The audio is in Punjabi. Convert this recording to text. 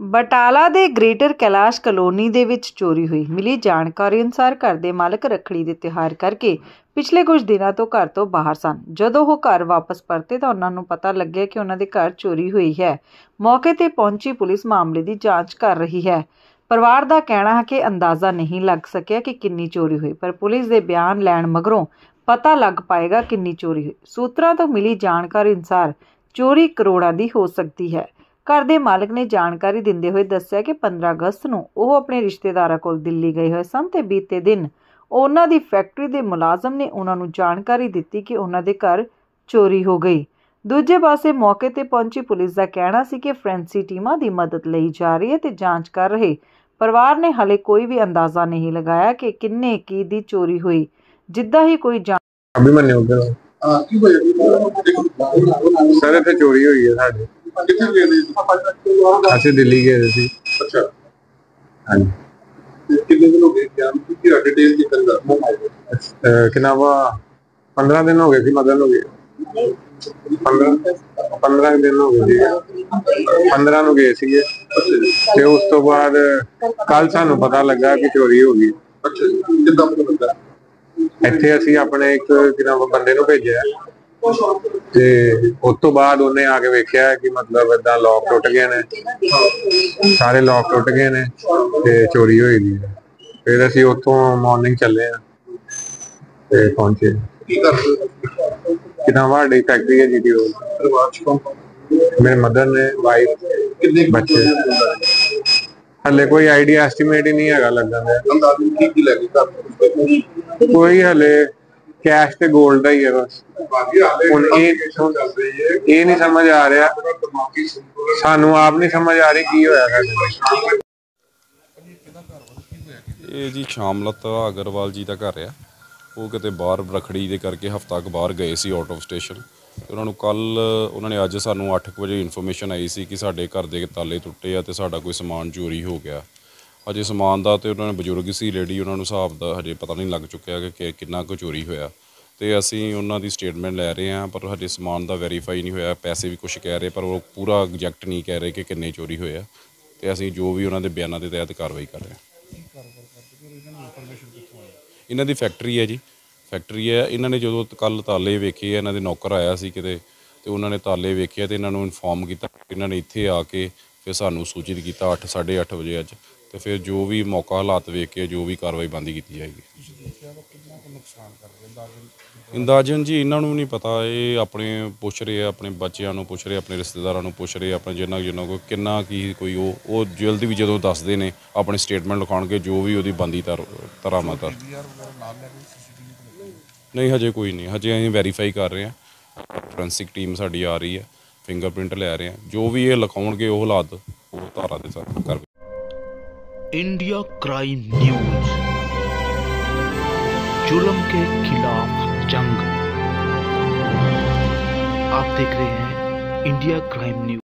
ਬਟਾਲਾ ਦੇ ਗ੍ਰੇਟਰ ਕੈਲਾਸ਼ ਕਲੋਨੀ ਦੇ ਵਿੱਚ ਚੋਰੀ ਹੋਈ। ਮਿਲੀ ਜਾਣਕਾਰੀ ਅਨੁਸਾਰ ਘਰ ਦੇ ਮਾਲਕ ਰੱਖੜੀ ਦੇ ਤਿਉਹਾਰ ਕਰਕੇ ਪਿਛਲੇ ਕੁਝ ਦਿਨਾਂ ਤੋਂ ਘਰ ਤੋਂ ਬਾਹਰ ਸਨ। ਜਦੋਂ ਉਹ ਘਰ ਵਾਪਸ ਪਰਤੇ ਤਾਂ ਉਹਨਾਂ ਨੂੰ ਪਤਾ ਲੱਗਿਆ ਕਿ ਉਹਨਾਂ ਦੇ ਘਰ ਚੋਰੀ ਹੋਈ ਹੈ। ਮੌਕੇ ਤੇ ਪਹੁੰਚੀ ਪੁਲਿਸ ਮਾਮਲੇ ਦੀ ਜਾਂਚ ਕਰ ਰਹੀ ਹੈ। ਪਰਿਵਾਰ ਦਾ ਕਹਿਣਾ ਹੈ ਕਿ ਅੰਦਾਜ਼ਾ ਨਹੀਂ ਲੱਗ ਸਕਿਆ ਕਿ ਕਿੰਨੀ ਚੋਰੀ ਹੋਈ, ਪਰ ਪੁਲਿਸ ਦੇ ਬਿਆਨ ਲੈਣ ਮਗਰੋਂ ਪਤਾ ਲੱਗ ਪਾਏਗਾ ਕਿੰਨੀ ਚੋਰੀ ਹੋਈ। ਸੂਤਰਾਂ ਤੋਂ ਮਿਲੀ ਜਾਣਕਾਰੀ ਅਨੁਸਾਰ ਚੋਰੀ ਕਰੋੜਾਂ ਦੀ ਹੋ ਸਕਦੀ ਹੈ। ਘਰ ਦੇ ਮਾਲਕ ਨੇ ਜਾਣਕਾਰੀ ਦਿੰਦੇ ਹੋਏ ਦੱਸਿਆ ਕਿ 15 ਅਗਸਤ ਨੂੰ ਉਹ ਆਪਣੇ ਰਿਸ਼ਤੇਦਾਰਾਂ ਕੋਲ ਦਿੱਲੀ ਗਏ ਹੋਏ ਸਨ ਤੇ ਬੀਤੇ ਦਿਨ ਉਹਨਾਂ ਦੀ ਫੈਕਟਰੀ ਦੇ ਮੁਲਾਜ਼ਮ ਨੇ ਉਹਨਾਂ ਨੂੰ ਜਾਣਕਾਰੀ ਦਿੱਤੀ ਕਿ ਉਹਨਾਂ ਦੇ ਘਰ ਚੋਰੀ ਹੋ ਗਈ। ਦੂਜੇ ਪਾਸੇ ਮੌਕੇ ਤੇ ਪਹੁੰਚੀ ਪੁਲਿਸ ਦਾ ਕਹਿਣਾ ਸੀ ਕਿ ਫੋਰੈਂਸਿਕ ਟੀਮਾਂ ਦੀ ਮਦਦ ਲਈ ਜਾ ਰਹੀ ਹੈ ਤੇ ਜਾਂਚ ਕਰ ਰਹੇ ਪਰਿਵਾਰ ਨੇ ਹਾਲੇ ਕੋਈ ਵੀ ਅੰਦਾਜ਼ਾ ਨਹੀਂ ਲਗਾਇਆ ਕਿ ਕਿੰਨੇ ਕੀ ਦੀ ਚੋਰੀ ਹੋਈ। ਜਿੱਦਾਂ ਹੀ ਕੋਈ सर इतने चोरी हुई है साढ़े ਅਸੀਂ ਦਿੱਲੀ ਗਏ ਸੀ। ਅੱਛਾ ਹਾਂਜੀ ਕਿੰਨੇ ਦਿਨ ਹੋ ਗਏ ਜਾਨ ਕੀ ਡਿਟੇਲ ਦੀ ਗੱਲ ਕਿੰਨਾ ਵਾ 15 ਦਿਨ ਹੋ ਗਏ ਸੀ। ਮਦਨ ਹੋ ਗਏ 15 ਦਿਨ ਹੋ ਗਏ ਸੀ। 15 ਨੂੰ ਗਏ ਸੀਗੇ ਤੇ ਉਸ ਤੋਂ ਬਾਅਦ ਕੱਲ ਸਾਨੂੰ ਪਤਾ ਲੱਗਾ ਕਿ ਚੋਰੀ ਹੋ ਗਈ। ਅੱਛਾ ਕਿੱਦਾਂ ਪਤਾ ਲੱਗਾ? ਇੱਥੇ ਅਸੀਂ ਆਪਣੇ ਇੱਕ ਬੰਦੇ ਨੂੰ ਭੇਜਿਆ ਤੇ ਉਸ ਤੋਂ ਬਾਅਦ ਉਹਨੇ ਆ ਕੇ ਵੇਖਿਆ ਕਿ ਮਤਲਬ ਏਦਾਂ ਲੋਕ ਟੁੱਟ ਗਏ ਨੇ, ਸਾਰੇ ਲੋਕ ਟੁੱਟ ਗਏ ਨੇ ਤੇ ਚੋਰੀ ਹੋਈ ਦੀ ਹੈ। ਫਿਰ ਅਸੀਂ ਉੱਥੋਂ ਮਾਰਨਿੰਗ ਚੱਲੇ ਆ ਤੇ ਪਹੁੰਚੇ। ਕੀ ਕਰਦੇ ਕਿੰਨਾ ਵੱਡੀ ਫੈਕਟਰੀ ਹੈ ਜੀਟੀ ਰੋਡ। ਪਰਿਵਾਰ ਚ ਕੌਣ ਮੇਰੇ ਮਦਰ ਨੇ, ਵਾਈਫ, ਕਿੰਨੇ ਬੱਚੇ। ਹਲੇ ਕੋਈ ਆਈਡੀਆ ਐਸਟੀਮੇਟ ਹੀ ਨਹੀਂ ਹੈਗਾ ਲੱਗਣ ਦਾ। ਅੰਦਾਜ਼ਨ ਕੀ ਲੈ ਕੇ ਘਰ ਕੋਈ ਹਲੇ ਕੈਸ਼ ਤੇ ਗੋਲਡ ਦਾ ਹੀ ਹੈ ਬਸ। ਹੁਣ ਇਹ ਨਹੀਂ ਸਮਝ ਆ ਰਿਹਾ, ਸਾਨੂੰ ਆਪ ਨਹੀਂ ਸਮਝ ਆ ਰਹੀ ਕੀ ਹੋਇਆ ਸਾਡੇ। ਇਹ ਜੀ ਸ਼ਾਮਲਤਾ ਅਗਰਵਾਲ ਜੀ ਦਾ ਘਰ ਆ। ਉਹ ਕਿਤੇ ਬਾਹਰ ਰੱਖੜੀ ਦੇ ਕਰਕੇ ਹਫ਼ਤਾ ਕੁ ਬਾਹਰ ਗਏ ਸੀ ਆਊਟ ਆਫ ਸਟੇਸ਼ਨ। ਉਹਨਾਂ ਨੂੰ ਕੱਲ੍ਹ ਉਹਨਾਂ ਨੇ ਅੱਜ ਸਾਨੂੰ 8 ਵਜੇ ਇਨਫੋਰਮੇਸ਼ਨ ਆਈ ਸੀ ਕਿ ਸਾਡੇ ਘਰ ਦੇ ਤਾਲੇ ਟੁੱਟੇ ਆ ਤੇ ਸਾਡਾ ਕੋਈ ਸਮਾਨ ਚੋਰੀ ਹੋ ਗਿਆ। ਹਜੇ ਸਮਾਨ ਦਾ ਤੇ ਉਹਨਾਂ ਨੇ ਬਜ਼ੁਰਗ ਸੀ ਲੇਡੀ, ਉਹਨਾਂ ਨੂੰ ਹਿਸਾਬ ਦਾ ਹਜੇ ਪਤਾ ਨਹੀਂ ਲੱਗ ਚੁੱਕਿਆ ਕਿ ਕਿੰਨਾ ਕੁ ਚੋਰੀ ਹੋਇਆ ਤੇ ਅਸੀਂ ਉਹਨਾਂ ਦੀ ਸਟੇਟਮੈਂਟ ਲੈ ਰਹੇ ਹਾਂ, ਪਰ ਹਜੇ ਸਮਾਨ ਦਾ ਵੈਰੀਫਾਈ ਨਹੀਂ ਹੋਇਆ। ਪੈਸੇ ਵੀ ਕੁਛ ਕਹਿ ਰਹੇ ਪਰ ਉਹ ਪੂਰਾ ਐਗਜੈਕਟ ਨਹੀਂ ਕਹਿ ਰਹੇ ਕਿ ਕਿੰਨੇ ਚੋਰੀ ਹੋਏ ਆ ਤੇ ਅਸੀਂ ਜੋ ਵੀ ਉਹਨਾਂ ਦੇ ਬਿਆਨਾਂ ਦੇ ਤਹਿਤ ਕਾਰਵਾਈ ਕਰ ਰਹੇ ਹਾਂ। ਇਹਨਾਂ ਦੀ ਫੈਕਟਰੀ ਹੈ ਜੀ, ਫੈਕਟਰੀ ਹੈ। ਇਹਨਾਂ ਨੇ ਜਦੋਂ ਕੱਲ੍ਹ ਤਾਲੇ ਵੇਖੇ, ਇਹਨਾਂ ਦੇ ਨੌਕਰ ਆਇਆ ਸੀ ਕਿਤੇ ਤੇ ਉਹਨਾਂ ਨੇ ਤਾਲੇ ਵੇਖਿਆ ਤੇ ਇਹਨਾਂ ਨੂੰ ਇਨਫੋਰਮ ਕੀਤਾ। ਇਹਨਾਂ ਨੇ ਇੱਥੇ ਆ ਕੇ ਫਿਰ ਸਾਨੂੰ ਸੂਚਿਤ ਕੀਤਾ 8-8:30 ਵਜੇ ਅੱਜ, ਤੇ ਫਿਰ ਜੋ ਵੀ ਮੌਕਾ ਹਾਲਾਤ ਵੇਖ ਕੇ ਜੋ ਵੀ ਕਾਰਵਾਈ ਬੰਦੀ ਕੀਤੀ ਜਾਏਗੀ। ਅੰਦਾਜ਼ਨ ਜੀ ਇਹਨਾਂ ਨੂੰ ਨਹੀਂ ਪਤਾ, ਇਹ ਆਪਣੇ ਪੁੱਛ ਰਹੇ ਆ, ਆਪਣੇ ਬੱਚਿਆਂ ਨੂੰ ਪੁੱਛ ਰਹੇ, ਆਪਣੇ ਰਿਸ਼ਤੇਦਾਰਾਂ ਨੂੰ ਪੁੱਛ ਰਹੇ, ਆਪਣੇ ਜਿੰਨਾ ਕੋਈ ਕਿੰਨਾ ਕੀ ਕੋਈ ਉਹ ਜਲਦੀ ਵੀ ਜਦੋਂ ਦੱਸਦੇ ਨੇ ਆਪਣੇ ਸਟੇਟਮੈਂਟ ਲਿਖਾਉਣਗੇ ਜੋ ਵੀ ਉਹਦੀ ਬੰਦੀ ਤਰਾਮਤ ਆ। ਨਹੀਂ ਹਜੇ ਕੋਈ ਨਹੀਂ, ਹਜੇ ਅਸੀਂ ਵੈਰੀਫਾਈ ਕਰ ਰਹੇ ਹਾਂ। ਫੋਰੈਂਸਿਕ ਟੀਮ ਸਾਡੀ ਆ ਰਹੀ ਹੈ, ਫਿੰਗਰਪ੍ਰਿੰਟ ਲੈ ਰਹੇ ਹਾਂ। ਜੋ ਵੀ ਇਹ ਲਿਖਾਉਣਗੇ ਉਹ ਹਾਲਾਤ ਉਹ ਧਾਰਾ ਦੇ ਸਾਥ ਕਰ। इंडिया क्राइम न्यूज, जुल्म के खिलाफ जंग। आप देख रहे हैं इंडिया क्राइम न्यूज।